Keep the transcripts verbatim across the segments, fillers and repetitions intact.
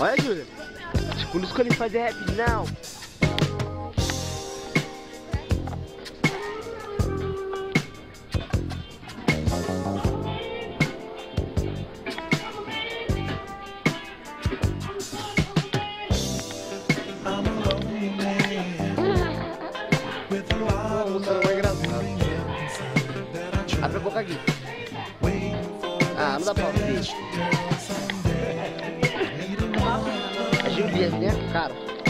Olha, Júlia. Tipo, não escolhi fazer rap, não. Abre a boca aqui. Ah, não dá pra ouvir. A Juliette, né? Cara.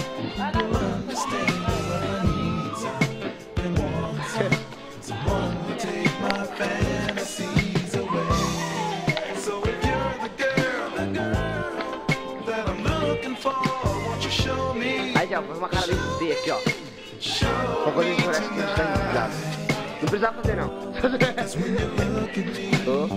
Aí já, faz uma cara bem feia aqui, ó. Uma coisa que parece que não está engasgado. Não precisava fazer, não. Tô.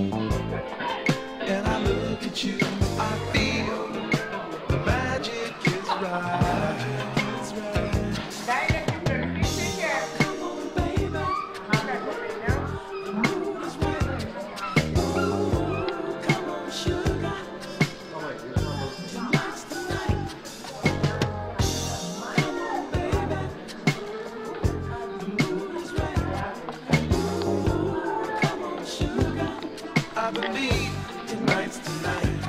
I believe tonight's the night.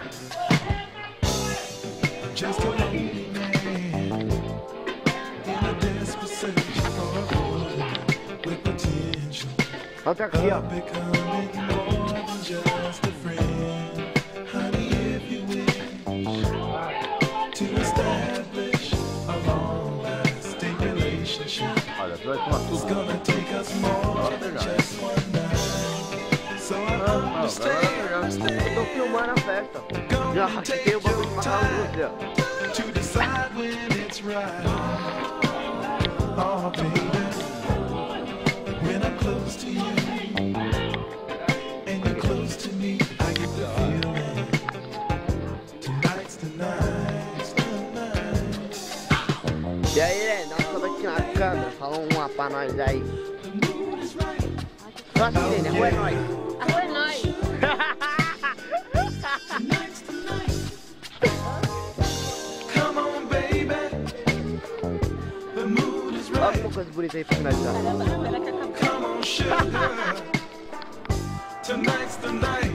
Just a lonely man in a desperate search for a boy with potential. Olha aqui, ó. Of becoming more than just a friend. Honey, if you wish to establish a long-lasting relationship, it's gonna take us more than just one night. So I understand. Eu tô filmando a festa. Já rachei o bagulho de macarrão com você, ó. To decide when it's right. Oh, baby, when I'm close to you and you're close to me, I get the feeling tonight's the night, the night. E aí, né? Dá uma foto aqui na câmera. Fala uma pra nós aí. Só assim, né? Rua é nóis. A rua é nóis. Olha uma coisa bonita aí pra finalizar. Come on, sugar. Tonight's the night.